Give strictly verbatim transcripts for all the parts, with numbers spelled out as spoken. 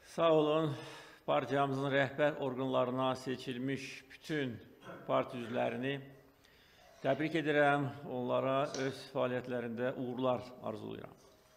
Sağ olun, partiyamızın rəhbər orqanlarına seçilmiş bütün parti üzvlərini təbrik edirəm, onlara öz fəaliyyətlərində uğurlar arzulayıram.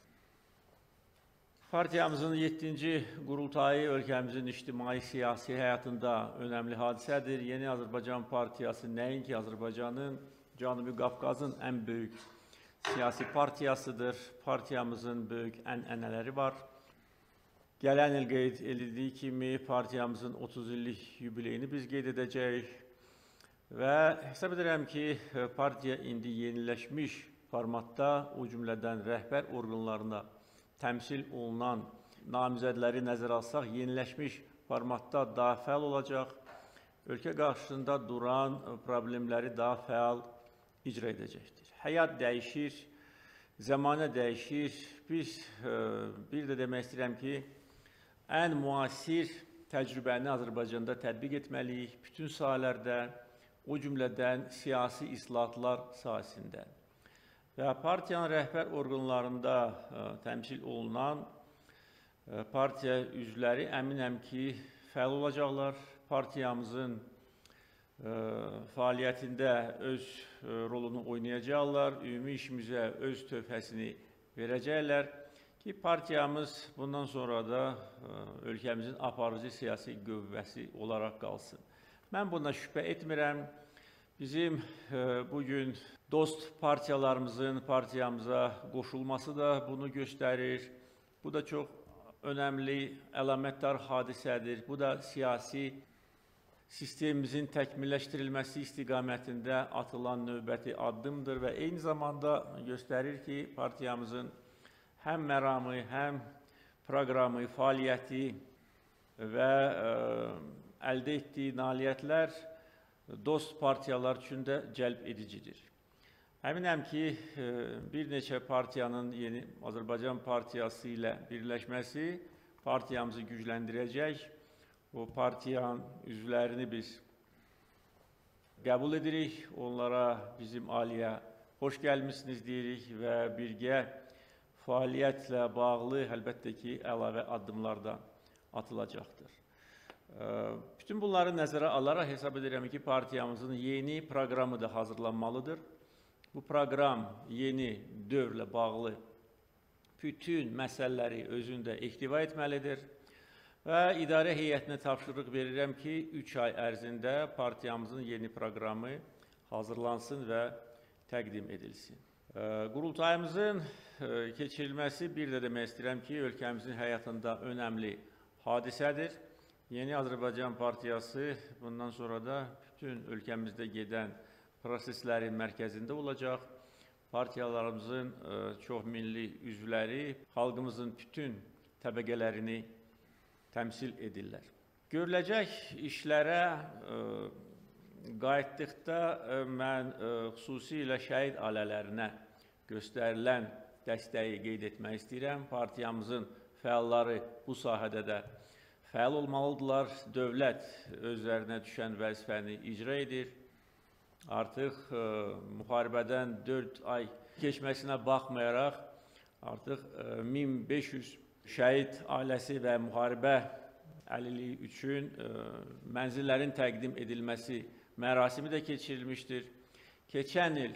Partiyamızın yeddinci qurultayı ölkəmizin ictimai-siyasi həyatında önəmli hadisədir. Yeni Azərbaycan Partiyası nəinki Azərbaycanın, Cənubi Qafqazın ən böyük siyasi partiyasıdır. Partiyamızın böyük ənənələri var. Gələn il qeyd edildiyi kimi partiyamızın otuz illik yubileyini biz qeyd edəcəyik və hesab edirəm ki, partiya indi yeniləşmiş formatda, o cümlədən rəhbər orqanlarına təmsil olunan namizədləri nəzərə alsaq, yeniləşmiş formatda daha fəal olacaq, ölkə qarşısında duran problemləri daha fəal icra edəcəkdir. Həyat dəyişir, zamanə dəyişir. Biz bir də demək istəyirəm ki, ən müasir təcrübəni Azərbaycanda tətbiq etməliyik, bütün sahələrdə, o cümlədən siyasi islahatlar sahəsində. Və partiyanın rəhbər orqanlarında təmsil olunan partiya üzvləri əminəm ki, fəal olacaqlar. Partiyamızın fəaliyyətində öz rolunu oynayacaqlar, ümumi işimizə öz töhfəsini verəcəklər ki, partiyamız bundan sonra da ölkəmizin aparıcı siyasi qüvvəsi olaraq qalsın. Mən buna şübhə etmirəm. Bizim bugün dost partiyalarımızın partiyamıza qoşulması da bunu göstərir. Bu da çox önəmli, əlamətdar hadisədir. Bu da siyasi sistemimizin təkmilləşdirilməsi istiqamətində atılan növbəti addımdır və eyni zamanda göstərir ki, partiyamızın həm məramı, həm proqramı, fəaliyyəti və əldə etdiyi nailiyyətlər dost partiyalar üçün də cəlb edicidir. Əminəm ki, bir neçə partiyanın yeni Azərbaycan Partiyası ilə birləşməsi partiyamızı gücləndirəcək. O partiyanın üzvlərini biz qəbul edirik, onlara bizim aliyə xoş gəlmişsiniz deyirik və birgə fəaliyyətlə bağlı əlbəttə ki, əlavə addımlar da atılacaqdır. Bütün bunları nəzərə alaraq hesab edirəm ki, partiyamızın yeni proqramı da hazırlanmalıdır. Bu proqram yeni dövrlə bağlı bütün məsələləri özündə ehtiva etməlidir və idarə heyətinə tapşırıq verirəm ki, üç ay ərzində partiyamızın yeni proqramı hazırlansın və təqdim edilsin. Qurultayımızın keçirilməsi bir də demək istəyirəm ki, ölkəmizin həyatında önəmli hadisədir. Yeni Azərbaycan Partiyası bundan sonra da bütün ölkəmizdə gedən proseslərin mərkəzində olacaq. Partiyalarımızın çoxmilli üzvləri xalqımızın bütün təbəqələrini təmsil edirlər. Görüləcək işlərə qayıtdıqda mən xüsusilə şəhid ailələrinə göstərilən dəstəyi qeyd etmək istəyirəm. Partiyamızın fəalları bu sahədə də fəal olmalıdırlar. Dövlət özlərinə düşən vəzifəni icra edir. Artıq müharibədən dörd ay keçməsinə baxmayaraq, artıq min beş yüz şəhid ailəsi və müharibə əlilliyi üçün mənzillərin təqdim edilməsi mərasimi də keçirilmişdir. Keçən il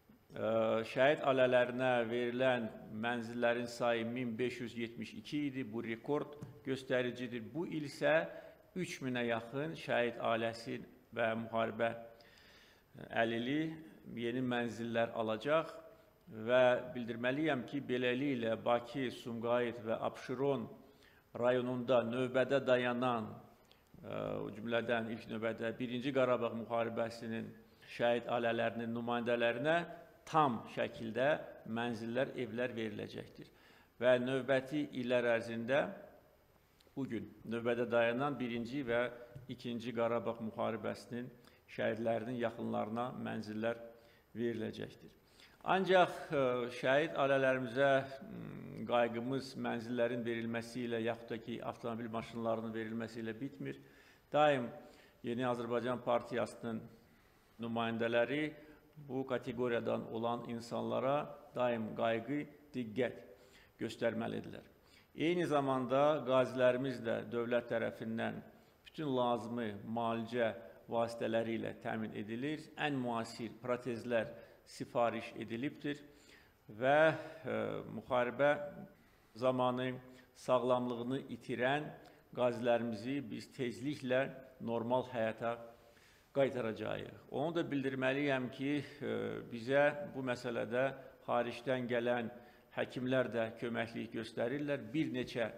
şəhid ailələrinə verilən mənzillərin sayı min beş yüz yetmiş iki idi. Bu rekord göstəricidir. Bu il isə üç minə yaxın şəhid ailəsi və müharibə əlili yeni mənzillər alacaq və bildirməliyəm ki, beləliklə Bakı, Sumqayıt və Abşeron rayonunda növbədə dayanan, o cümlədən ilk növbədə birinci Qarabağ müharibəsinin şəhid ailələrinin nümayəndələrinə tam şəkildə mənzillər, evlər veriləcəkdir. Və növbəti illər ərzində bugün növbədə dayanan birinci və ikinci Qarabağ müharibəsinin şəhidlərinin yaxınlarına mənzillər veriləcəkdir. Ancaq şəhid ailələrimizə qayğımız mənzillərin verilməsi ilə, yaxud da ki, avtomobil maşınlarının verilməsi ilə bitmir. Daim Yeni Azərbaycan Partiyasının nümayəndələri bu kateqoriyadan olan insanlara daim qayğı, diqqət göstərməlidirlər. Eyni zamanda qazilərimiz də dövlət tərəfindən bütün lazımi müalicə vasitələri ilə təmin edilir. Ən müasir protezlər sifariş edilibdir və e, müharibə zamanı sağlamlığını itirən qazilərimizi biz tezliklə normal həyata qaytaracağıq. Onu da bildirməliyəm ki, bizə bu məsələdə xaricdən gələn həkimlər də köməklik göstərirlər. Bir neçə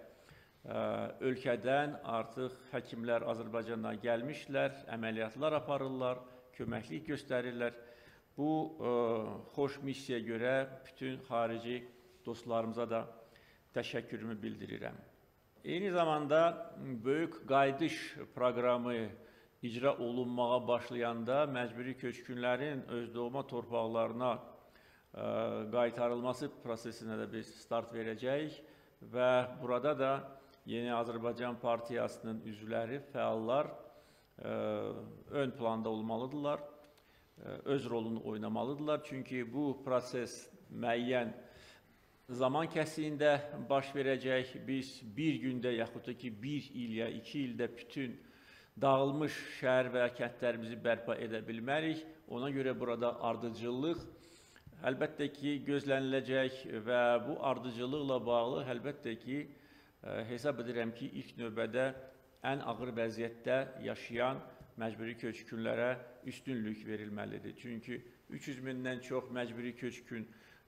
ölkədən artıq həkimlər Azərbaycandan gəlmişlər, əməliyyatlar aparırlar, köməklik göstərirlər. Bu xoş missiyaya görə bütün xarici dostlarımıza da təşəkkürümü bildirirəm. Eyni zamanda böyük qayıdış proqramı icra olunmağa başlayanda məcburi köçkünlərin öz doğma torpaqlarına ə, qaytarılması prosesinə də biz start verəcəyik və burada da Yeni Azərbaycan Partiyasının üzvləri, fəallar ə, ön planda olmalıdırlar, ə, öz rolunu oynamalıdırlar. Çünki bu proses müəyyən zaman kəsiyində baş verəcək. Biz bir gündə yaxud da ki, bir il ya iki ildə bütün dağılmış şəhər və kəndlərimizi bərpa edə bilmərik. Ona görə burada ardıcıllıq əlbəttə ki, gözləniləcək və bu ardıcıllıqla bağlı əlbəttə ki, hesab edirəm ki, ilk növbədə ən ağır vəziyyətdə yaşayan məcburi köçkünlərə üstünlük verilməlidir. Çünki üç yüz mindən çox məcburi köçkün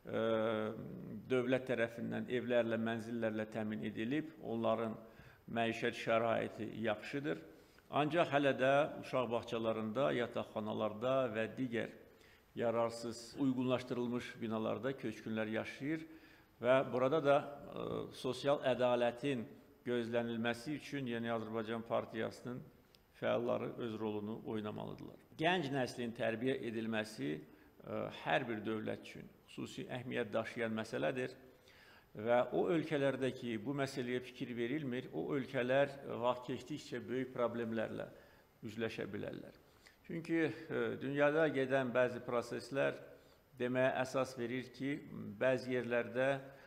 dövlət tərəfindən evlərlə, mənzillərlə təmin edilib, onların məişət şəraiti yaxşıdır. Ancaq hələ də uşaq bağçalarında, yataqxanalarda və digər yararsız, uyğunlaşdırılmış binalarda köçkünlər yaşayır və burada da ə, sosial ədalətin gözlənilməsi üçün Yeni Azərbaycan Partiyasının fəalları öz rolunu oynamalıdırlar. Gənc nəslin tərbiyə edilməsi ə, hər bir dövlət üçün xüsusi əhəmiyyət daşıyan məsələdir. Və o ölkələrdə ki, bu məsələyə fikir verilmir, o ölkələr vaxt keçdikcə böyük problemlərlə üzləşə bilərlər. Çünki dünyada gedən bəzi proseslər deməyə əsas verir ki, bəzi yerlərdə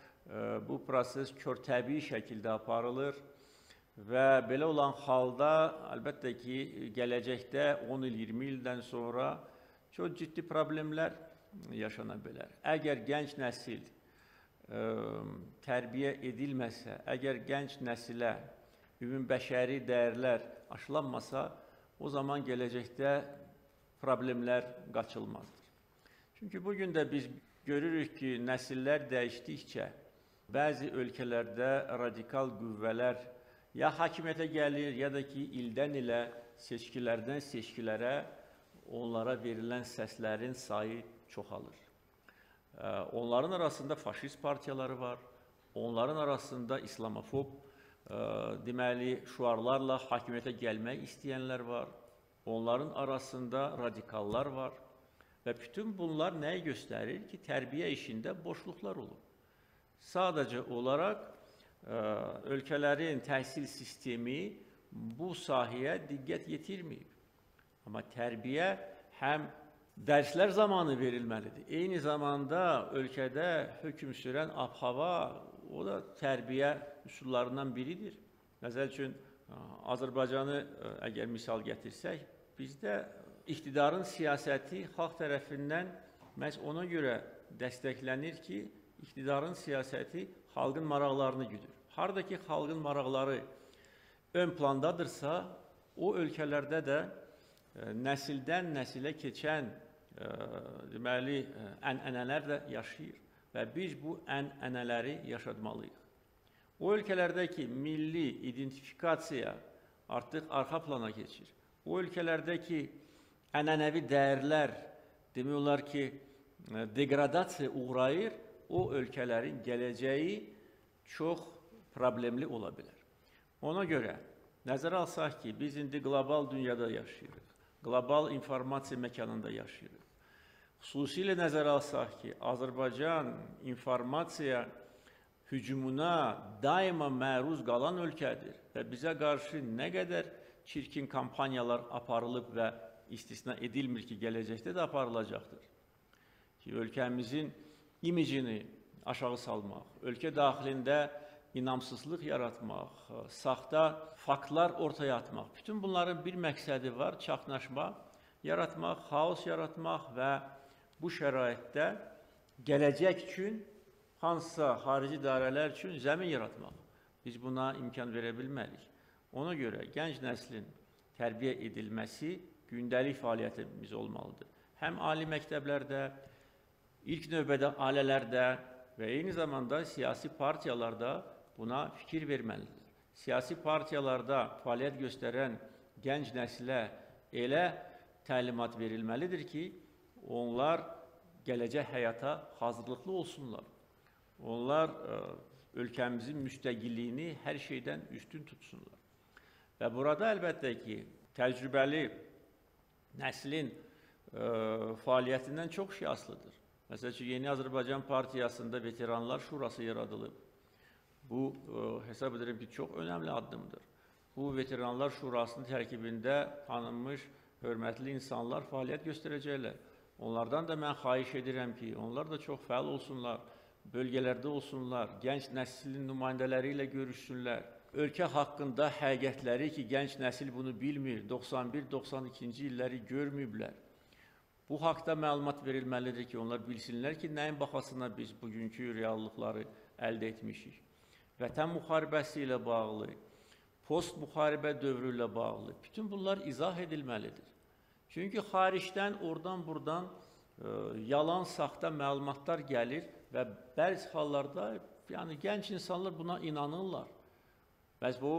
bu proses körtəbii şəkildə aparılır və belə olan halda, əlbəttə ki, gələcəkdə on il, iyirmi ildən sonra çox ciddi problemlər yaşana bilər. Əgər gənc nəsil Ə, tərbiyə edilməsə, əgər gənc nəsilə ümumbəşəri dəyərlər aşılanmasa, o zaman gələcəkdə problemlər qaçılmazdır. Çünki bugün də biz görürük ki, nəsillər dəyişdikcə bəzi ölkələrdə radikal qüvvələr ya hakimiyyətə gəlir, ya da ki, ildən ilə seçkilərdən seçkilərə onlara verilən səslərin sayı çoxalır. Onların arasında faşist partiyaları var, onların arasında islamofob deməli şüarlarla hakimiyyətə gəlmək istəyənlər var, onların arasında radikallar var və bütün bunlar nəyi göstərir ki, tərbiyə işində boşluqlar olur. Sadəcə olaraq ölkələrin təhsil sistemi bu sahəyə diqqət yetirməyib. Amma tərbiyə həm dərslər zamanı verilməlidir. Eyni zamanda ölkədə hökm sürən ab-hava, o da tərbiyə üsullarından biridir. Məsəl üçün, Azərbaycanı əgər misal gətirsək, bizdə iqtidarın siyasəti xalq tərəfindən məhz ona görə dəstəklənir ki, iqtidarın siyasəti xalqın maraqlarını güdür. Harada ki, xalqın maraqları ön plandadırsa, o ölkələrdə də nəsildən nəsilə keçən ə, deməli, ənənələr də yaşayır və biz bu ənənələri yaşatmalıyıq. O ölkələrdə ki, milli identifikasiya artıq arxa plana keçir. O ölkələrdə ki, ənənəvi dəyərlər demək olar ki, degradasiya uğrayır, o ölkələrin gələcəyi çox problemli ola bilər. Ona görə nəzərə alsaq ki, biz indi qlobal dünyada yaşayırıq. Qlobal informasiya məkanında yaşayırıq. Xüsusilə nəzərə alsaq ki, Azərbaycan informasiya hücumuna daima məruz qalan ölkədir və bizə qarşı nə qədər çirkin kampaniyalar aparılıb və istisna edilmir ki, gələcəkdə də aparılacaqdır. Ki, ölkəmizin imicini aşağı salmaq, ölkə daxilində inamsızlıq yaratmaq, saxta faktlar ortaya atmaq. Bütün bunların bir məqsədi var, çaxnaşma yaratmaq, xaos yaratmaq və bu şəraitdə gələcək üçün hansısa xarici idarələr üçün zəmin yaratmaq. Biz buna imkan verə bilmərik. Ona görə gənc nəslin tərbiyə edilməsi gündəlik fəaliyyətimiz olmalıdır. Həm ali məktəblərdə, ilk növbədə ailələrdə və eyni zamanda siyasi partiyalarda buna fikir verməlidir. Siyasi partiyalarda fəaliyyət göstərən gənc nəslə elə təlimat verilməlidir ki, onlar gələcək həyata hazırlıqlı olsunlar. Onlar ə, ölkəmizin müstəqilliyini hər şeydən üstün tutsunlar. Və burada əlbəttə ki, təcrübəli nəslin ə, fəaliyyətindən çox şey asılıdır. Məsələn ki, Yeni Azərbaycan Partiyasında Veteranlar Şurası yaradılıb. Bu, ə, hesab edirəm ki, çox önəmli addımdır. Bu, Veteranlar Şurasının tərkibində tanınmış, hörmətli insanlar fəaliyyət göstərəcəklər. Onlardan da mən xahiş edirəm ki, onlar da çox fəal olsunlar, bölgələrdə olsunlar, gənc nəslin nümayəndələri ilə görüşsünlər. Ölkə haqqında həqiqətləri ki, gənc nəsil bunu bilmir, doxsan bir doxsan ikinci illəri görməyiblər. Bu haqda məlumat verilməlidir ki, onlar bilsinlər ki, nəyin baxasına biz bugünkü reallıqları əldə etmişik. Vətən müharibəsi ilə bağlı, post-müharibə dövrü ilə bağlı, bütün bunlar izah edilməlidir. Çünki xaricdən, oradan-buradan yalan, saxta məlumatlar gəlir və bəzi hallarda yəni, gənc insanlar buna inanırlar. Bəs bu,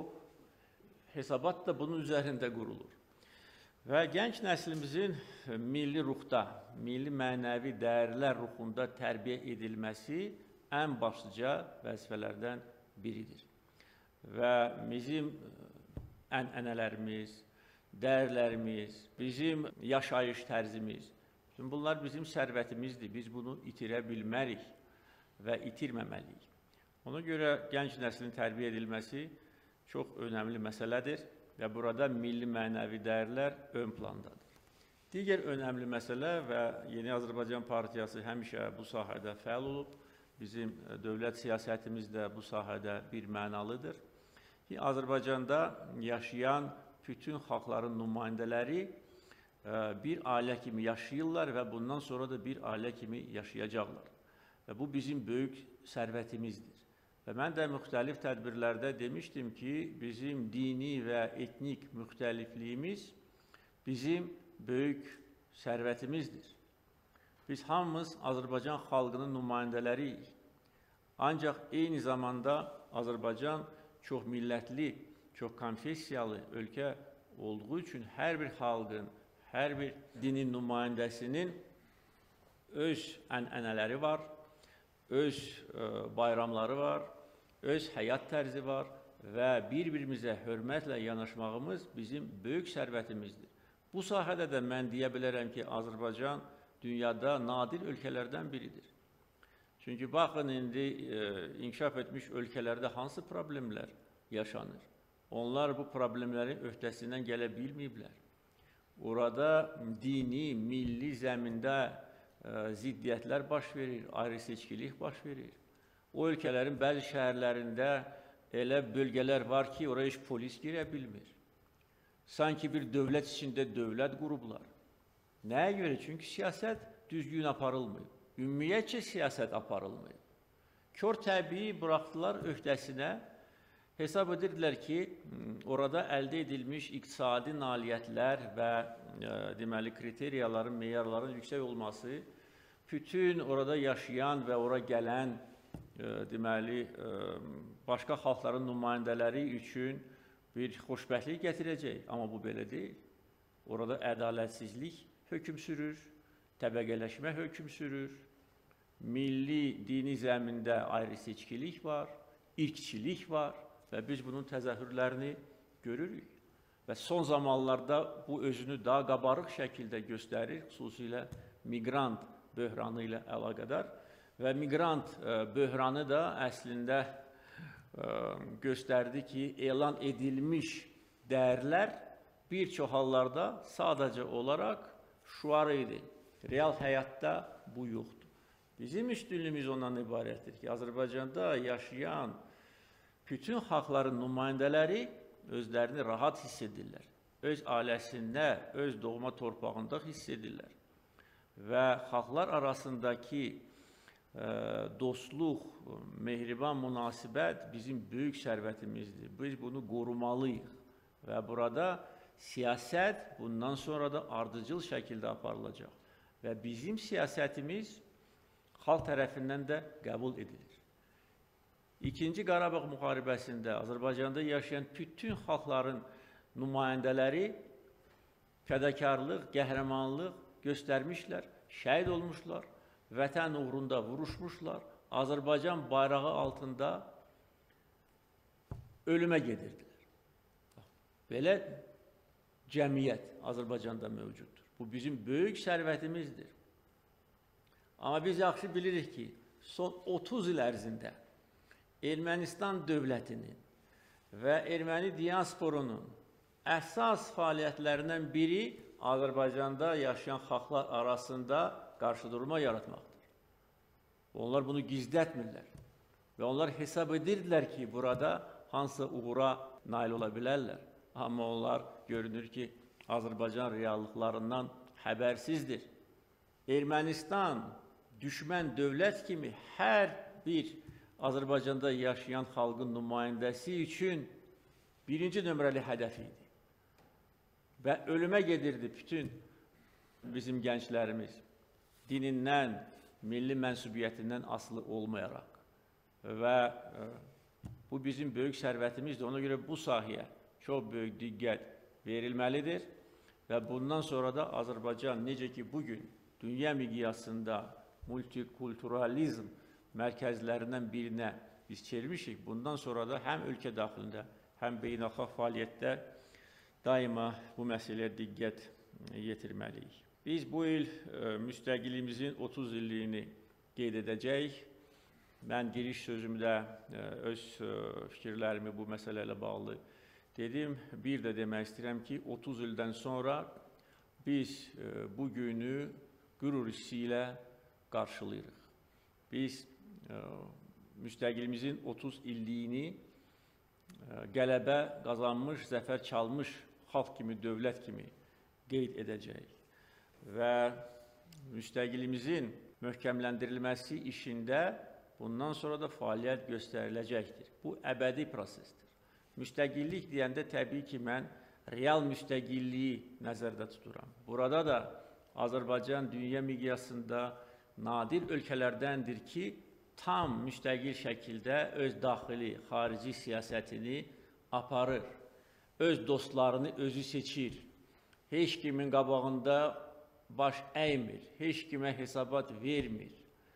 hesabat da bunun üzərində qurulur. Və gənc nəslimizin milli ruhda, milli mənəvi dəyərlər ruhunda tərbiyə edilməsi ən başlıca vəzifələrdən biridir. Və bizim ənənələrimiz, dəyərlərimiz, bizim yaşayış tərzimiz, bütün bunlar bizim sərvətimizdir. Biz bunu itirə bilmərik və itirməməliyik. Ona görə gənc nəslin tərbiyə edilməsi çox önəmli məsələdir və burada milli mənəvi dəyərlər ön plandadır. Digər önəmli məsələ və Yeni Azərbaycan Partiyası həmişə bu sahədə fəal olub, bizim dövlət siyasətimiz də bu sahədə bir mənalıdır ki, Azərbaycanda yaşayan bütün xalqların nümayəndələri bir ailə kimi yaşayırlar və bundan sonra da bir ailə kimi yaşayacaqlar. Və bu bizim böyük sərvətimizdir. Və mən də müxtəlif tədbirlərdə demişdim ki, bizim dini və etnik müxtəlifliyimiz bizim böyük sərvətimizdir. Biz hamımız Azərbaycan xalqının nümayəndələriyik. Ancaq eyni zamanda Azərbaycan çox millətli, çox konfessiyalı ölkə olduğu üçün hər bir xalqın, hər bir dinin nümayəndəsinin öz ənənələri var, öz bayramları var, öz həyat tərzi var və bir-birimizə hörmətlə yanaşmağımız bizim böyük sərvətimizdir. Bu sahədə də mən deyə bilərəm ki, Azərbaycan dünyada nadir ölkələrdən biridir. Çünki baxın, indi inkişaf etmiş ölkələrdə hansı problemlər yaşanır? Onlar bu problemlərin öhdəsindən gələ bilməyiblər. Orada dini, milli zəmində ziddiyyətlər baş verir, ayrı-seçkilik baş verir. O ölkələrin bəzi şəhərlərində elə bölgələr var ki, oraya heç polis girə bilmir. Sanki bir dövlət içində dövlət qurublar. Nəyə görə? Çünki siyasət düzgün aparılmıyor. Ümumiyyətcə siyasət aparılmıyor. Kör təbii buraxdılar öhdəsinə, hesab edirdilər ki, orada əldə edilmiş iqtisadi nailiyyətlər və e, deməli, kriteriyaların, meyarların yüksək olması bütün orada yaşayan və ora gələn e, deməli, e, başqa xalqların nümayəndələri üçün bir xoşbəxtlik gətirəcək. Amma bu belə deyil. Orada ədalətsizlik hökm sürür, təbəqələşmə hökm sürür, milli, dini zəmində ayrı-seçkilik var, irqçilik var və biz bunun təzahürlərini görürük. Və son zamanlarda bu özünü daha qabarıq şəkildə göstərir, xüsusilə miqrant böhranı ilə əlaqədar. Və miqrant böhranı da əslində göstərdi ki, elan edilmiş dəyərlər bir çox hallarda sadəcə olaraq şuar idi. Real həyatda bu yoxdur. Bizim üstünlüyümüz ondan ibarətdir ki, Azərbaycanda yaşayan bütün xalqların nümayəndələri özlərini rahat hiss edirlər. Öz ailəsində, öz doğma torpağında hiss edirlər. Və xalqlar arasındakı e, dostluq, mehriban münasibət bizim böyük sərvətimizdir. Biz bunu qorumalıyıq. Və burada siyasət bundan sonra da ardıcıl şəkildə aparılacaq. Və bizim siyasətimiz xalq tərəfindən də qəbul edilir. İkinci Qarabağ müharibəsində Azərbaycanda yaşayan bütün xalqların nümayəndələri fədakarlıq, qəhrəmanlıq göstərmişlər, şəhid olmuşlar, vətən uğrunda vuruşmuşlar, Azərbaycan bayrağı altında ölümə gedirdilər. Belə cəmiyyət Azərbaycanda mövcuddur. Bu bizim böyük sərvətimizdir. Amma biz yaxşı bilirik ki, son otuz il ərzində Ermənistan dövlətinin və erməni diasporunun əsas fəaliyyətlərindən biri Azərbaycanda yaşayan xalqlar arasında qarşıdurma yaratmaqdır. Onlar bunu gizlətmirlər və onlar hesab edirdilər ki, burada hansı uğura nail ola bilərlər. Amma onlar görünür ki, Azərbaycan reallıqlarından xəbərsizdir. Ermənistan düşmən dövlət kimi hər bir Azərbaycanda yaşayan xalqın nümayəndəsi üçün birinci nömrəli hədəf idi. Və ölümə gedirdi bütün bizim gənclərimiz dinindən, milli mənsubiyyətindən asılı olmayaraq. Və bu bizim böyük sərvətimizdir. Ona görə bu sahəyə çox böyük diqqət verilməlidir. Və bundan sonra da Azərbaycan necə ki bugün dünya miqyasında multikulturalizm mərkəzlərindən birinə biz çevirmişik. Bundan sonra da həm ölkə daxilində, həm beynəlxalq fəaliyyətdə daima bu məsələyə diqqət yetirməliyik. Biz bu il e, müstəqilliyimizin otuz illiyini qeyd edəcəyik. Mən giriş sözümdə e, öz e, fikirlərimi bu məsələ ilə bağlı dedim. Bir də demək istəyirəm ki, otuz ildən sonra biz e, bu günü qürur hissi ilə qarşılayırıq. Biz e, müstəqillimizin otuz illiyini e, qələbə qazanmış, zəfər çalmış xalq kimi, dövlət kimi qeyd edəcəyik. Və müstəqillimizin möhkəmləndirilməsi işində bundan sonra da fəaliyyət göstəriləcəkdir. Bu əbədi prosesdir. Müstəqillik deyəndə təbii ki, mən real müstəqilliyi nəzərdə tuturam. Burada da Azərbaycan dünya miqyasında nadir ölkələrdəndir ki, tam müstəqil şəkildə öz daxili, xarici siyasətini aparır. Öz dostlarını özü seçir. Heç kimin qabağında baş əymir, heç kimə hesabat vermir.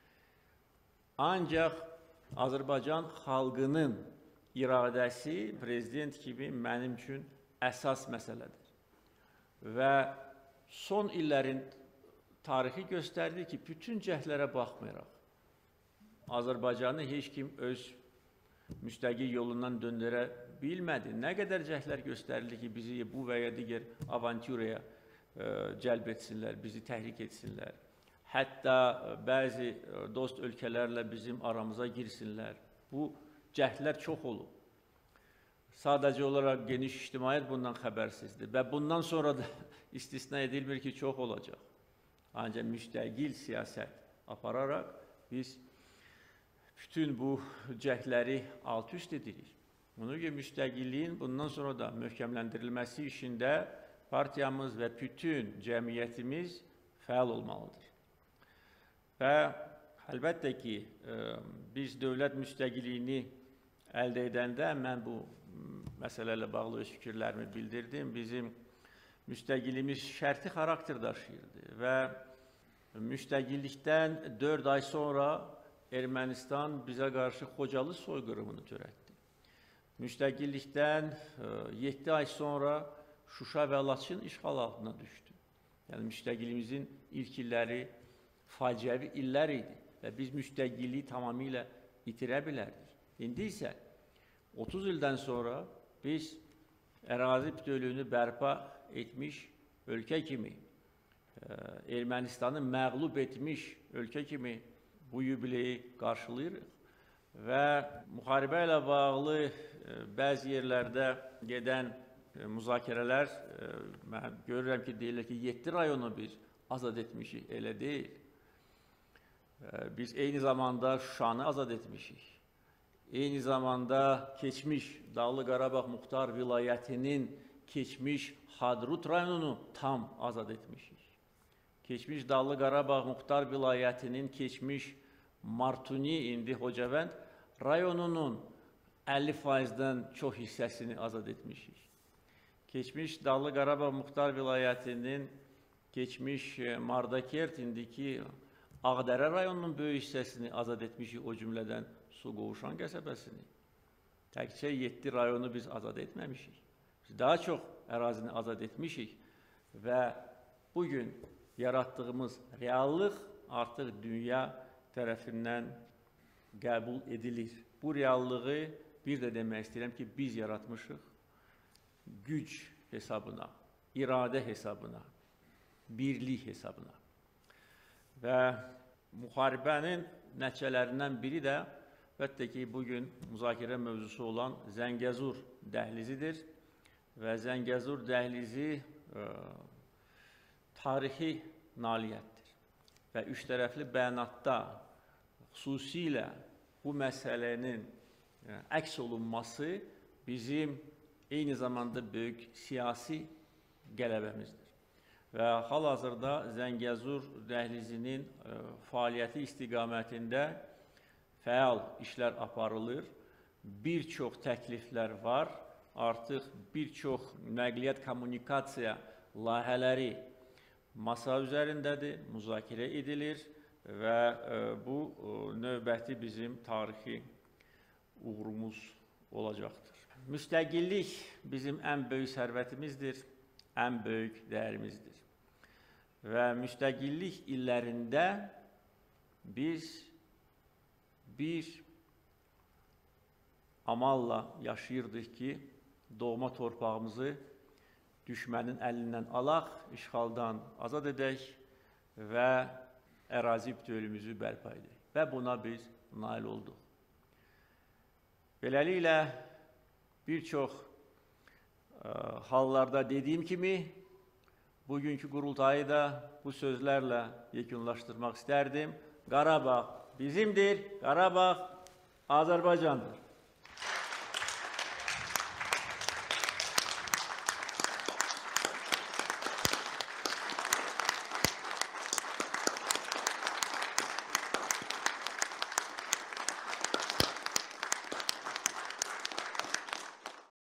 Ancaq Azərbaycan xalqının iradəsi prezident kimi mənim üçün əsas məsələdir. Və son illərin tarixi göstərdi ki, bütün cəhdlərə baxmayaraq, Azərbaycanı heç kim öz müstəqil yolundan döndürə bilmədi. Nə qədər cəhdlər göstərildi ki, bizi bu və ya digər avanturaya e, cəlb etsinlər, bizi təhrik etsinlər. Hətta bəzi dost ölkələrlə bizim aramıza girsinlər. Bu cəhdlər çox olub. Sadəcə olaraq geniş ictimaiyyət bundan xəbərsizdir və bundan sonra da istisna edilmir ki, çox olacaq. Ancaq müstəqil siyasət apararaq biz bütün bu cəhdləri alt-üst edirik. Ona görə müstəqilliyin bundan sonra da möhkəmləndirilməsi işində partiyamız və bütün cəmiyyətimiz fəal olmalıdır. Və əlbəttə ki, biz dövlət müstəqilliyini əldə edəndə mən bu məsələ ilə bağlı öz fikirlərimi bildirdim. Bizim müstəqilliyimiz şərti xarakter daşıyırdı və müstəqillikdən dörd ay sonra Ermənistan bizə qarşı Xocalı soyqırımını törətdi. Müstəqillikdən yeddi ay sonra Şuşa və Laçın işğal altına düşdü. Yəni, müstəqilliyimizin ilk illəri faciəvi illər idi və biz müstəqilliyi tamamilə itirə bilərdik. İndi isə otuz ildən sonra biz ərazi bütövlüyünü bərpa etmiş ölkə kimi, Ermənistanı məğlub etmiş ölkə kimi bu yubileyi qarşılayırıq və müharibə ilə bağlı e, bəzi yerlərdə gedən e, müzakirələr, e, mən görürəm ki, deyilir ki, yeddi rayonu biz azad etmişik, elə deyil. E, biz eyni zamanda Şuşanı azad etmişik. Eyni zamanda keçmiş Dağlı Qarabağ Muxtar Vilayətinin keçmiş Hadrut rayonunu tam azad etmişik. Keçmiş Dağlı Qarabağ Muxtar Vilayətinin keçmiş Martuni, indi Hocavənd rayonunun əlli faizdən çox hissəsini azad etmişik. Keçmiş Dağlı Qarabağ Muxtar Vilayətinin keçmiş Mardakert, indiki Ağdərə rayonunun böyük hissəsini azad etmişik, o cümlədən Suqovuşan qəsəbəsini. Təkcə yeddi rayonu biz azad etməmişik. Biz daha çox ərazini azad etmişik və bugün yaratdığımız reallıq artıq dünya tərəfindən qəbul edilir. Bu reallığı bir də demək istəyirəm ki, biz yaratmışıq güc hesabına, iradə hesabına, birlik hesabına. Və müharibənin nəticələrindən biri də əlbəttə ki, bugün müzakirə mövzusu olan Zəngəzur dəhlizidir və Zəngəzur dəhlizi e, tarixi nailiyyətdir və üç tərəfli bəyanatda xüsusilə bu məsələnin e, əks olunması bizim eyni zamanda böyük siyasi qələbəmizdir. Və hal-hazırda Zəngəzur dəhlizinin e, fəaliyyəti istiqamətində fəal işlər aparılır, bir çox təkliflər var, artıq bir çox nəqliyyat kommunikasiya layihələri masa üzərindədir, müzakirə edilir və e, bu e, növbəti bizim tarixi uğurumuz olacaqdır. Müstəqillik bizim ən böyük sərvətimizdir, ən böyük dəyərimizdir. Və müstəqillik illərində biz bir amalla yaşayırdıq ki, doğma torpağımızı düşmənin əlindən alaq, işğaldan azad edək və ərazi bütövlüyümüzü bərpa edək. Və buna biz nail olduq. Beləliklə, bir çox ə, hallarda dediyim kimi, bugünkü qurultayı da bu sözlərlə yekunlaşdırmaq istərdim. Qarabağ bizimdir, Qarabağ Azərbaycandır.